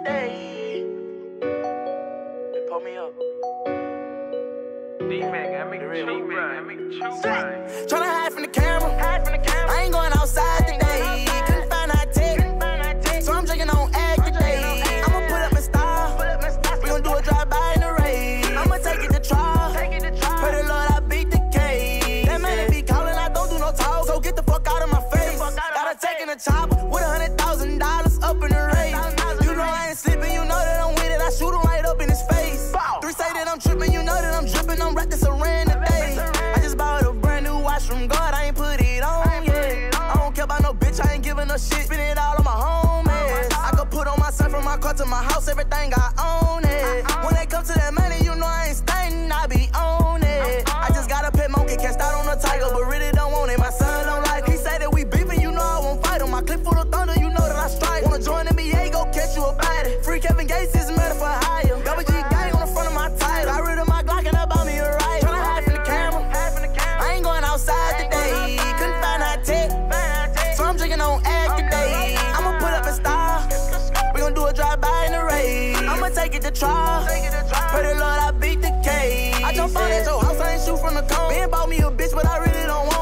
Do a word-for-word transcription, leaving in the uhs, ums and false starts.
day. They pull me up. D-Mac, I make a chew run. I make a chew run. Tryna hide from the camera. I ain't going outside today. Couldn't find high tech. So I'm drinking on egg today. I'ma put up in style. We gon' do a drive-by in the rain. I'ma take it to trial. Pray the Lord I beat the case. That man be calling, I don't do no talk. So get the fuck out of my face. Gotta take in the chopper with a hundred thousand dollars up in the race. You know I ain't sleeping, you know that I'm with it. I shoot him right up in his face. Three say that I'm tripping, you know that I'm dripping. I'm wrapped in saran today. I just bought a brand new watch from God, I ain't put it on yet. I don't care about no bitch, I ain't giving no shit. Spend it all on my homies. I could put on my son from my car to my house, everything I own it. When they come to that money, you know I ain't stunting, I be on it. I just got a pet monkey, can't start on a tiger, but really don't want it. My son don't like it. He say that we beefing, you know I won't fight him. My clip full of thunder, you know that I strike. Wanna join N B A, go catch you a body. Free Kevin Gates is murder for hire. Double G gang on the front of my title. I rid of my Glock and I bought me a riot. Tryna hide from the camera. I ain't going outside today. Couldn't find high tech. So I'm drinking on egg today. I'ma put up in style. We gon' do a drive-by in the rain. I'ma take it to trial. Pray the Lord I beat the case. I jump out at your house, I ain't shoot from the cone. Ben bought me a bitch, but I really don't want